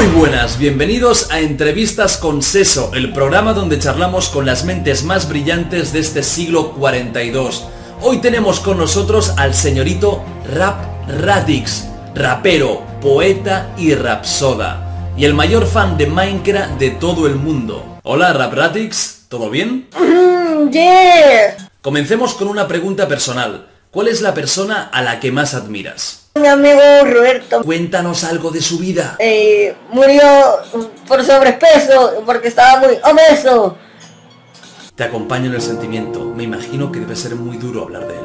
buenas, bienvenidos a Entrevistas con Seso, el programa donde charlamos con las mentes más brillantes de este siglo 42. Hoy tenemos con nosotros al señorito Rap Radix, rapero, poeta y rapsoda, y el mayor fan de Minecraft de todo el mundo. Hola Rap Radix, ¿todo bien? Yeah. Comencemos con una pregunta personal. ¿Cuál es la persona a la que más admiras? Mi amigo Roberto Cuéntanos algo de su vida. murió por sobrepeso porque estaba muy obeso. Te acompaño en el sentimiento. Me imagino que debe ser muy duro hablar de él.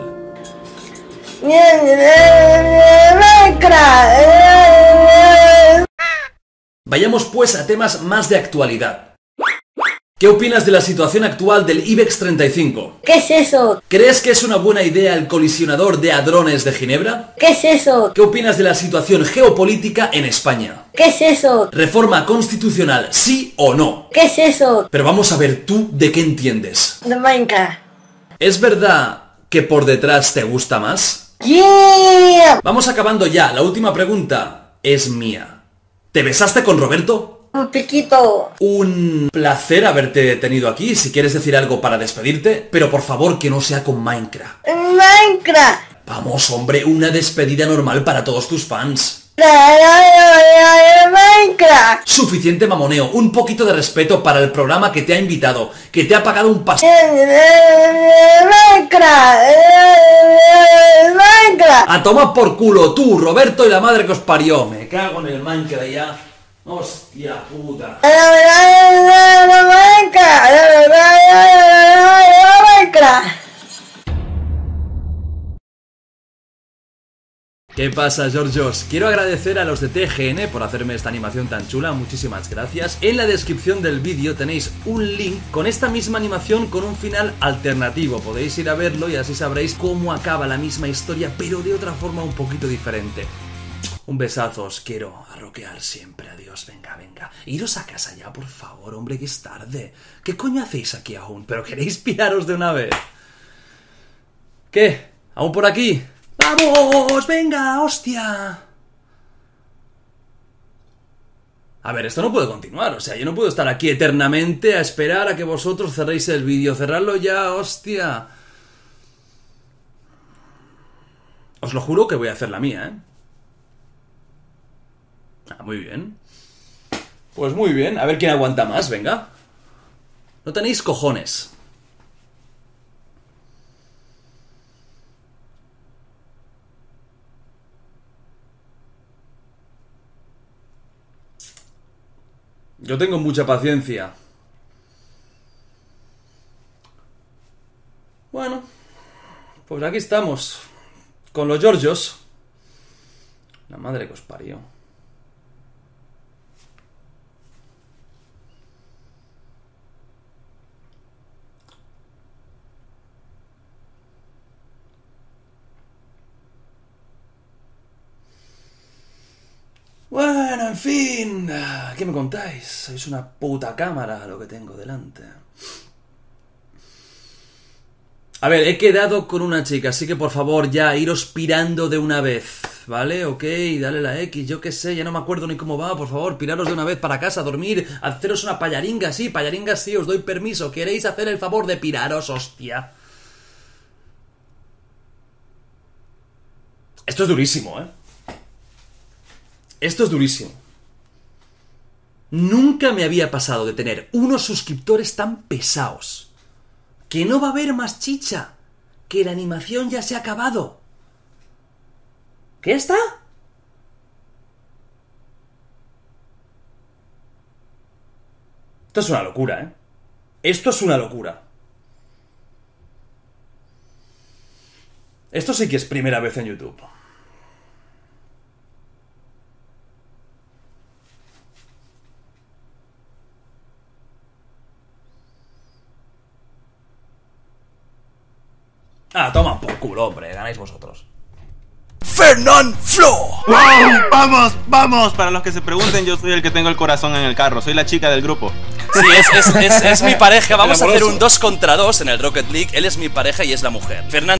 Vayamos pues a temas más de actualidad. ¿Qué opinas de la situación actual del IBEX 35? ¿Qué es eso? ¿Crees que es una buena idea el colisionador de hadrones de Ginebra? ¿Qué es eso? ¿Qué opinas de la situación geopolítica en España? ¿Qué es eso? ¿Reforma constitucional, sí o no? ¿Qué es eso? Pero vamos a ver tú de qué entiendes. De Minecraft. ¿Es verdad que por detrás te gusta más? Yeah. Vamos acabando ya. La última pregunta es mía. ¿Te besaste con Roberto? Un piquito. Un placer haberte tenido aquí. Si quieres decir algo para despedirte, pero por favor que no sea con Minecraft. Minecraft. Vamos, hombre, una despedida normal para todos tus fans. Minecraft. Suficiente mamoneo, un poquito de respeto para el programa que te ha invitado, que te ha pagado un pastel. Minecraft. A tomar por culo, tú, Roberto y la madre que os parió. Me cago en el Minecraft ya. Hostia puta. ¿Qué pasa, Georgios? Quiero agradecer a los de TGN por hacerme esta animación tan chula, muchísimas gracias. En la descripción del vídeo tenéis un link con esta misma animación con un final alternativo. Podéis ir a verlo y así sabréis cómo acaba la misma historia, pero de otra forma un poquito diferente. Un besazo, os quiero a rockear siempre, adiós, venga, venga. Iros a casa ya, por favor, hombre, que es tarde. ¿Qué coño hacéis aquí aún? ¿Pero queréis piraros de una vez? ¿Qué? ¿Aún por aquí? ¡Vamos! ¡Venga, hostia! A ver, esto no puede continuar, o sea, yo no puedo estar aquí eternamente a esperar a que vosotros cerréis el vídeo. Cerradlo ya, hostia. Os lo juro que voy a hacer la mía, ¿eh? Ah, muy bien. Pues muy bien, a ver quién aguanta más, venga. No tenéis cojones. Yo tengo mucha paciencia. Bueno, pues aquí estamos, con los Georgios. La madre que os parió. Bueno, en fin, ¿qué me contáis? Sois una puta cámara lo que tengo delante. A ver, he quedado con una chica, así que por favor ya iros pirando de una vez, ¿vale? Ok, dale la X, yo qué sé, ya no me acuerdo ni cómo va, por favor, piraros de una vez para casa, a dormir, haceros una payaringa, sí, os doy permiso. ¿Queréis hacer el favor de piraros, hostia? Esto es durísimo, ¿eh? Esto es durísimo. Nunca me había pasado de tener unos suscriptores tan pesados. Que no va a haber más chicha. Que la animación ya se ha acabado. ¿Qué está? Esto es una locura, ¿eh? Esto es una locura. Esto sí que es primera vez en YouTube. Ah, toma por culo, hombre, ganáis vosotros. ¡Fernán Flo! ¡Wow! ¡Vamos! ¡Vamos! Para los que se pregunten, yo soy el que tengo el corazón en el carro. Soy la chica del grupo. Sí, es mi pareja. Vamos a hacer un 2 contra 2 en el Rocket League. Él es mi pareja y es la mujer. Fernán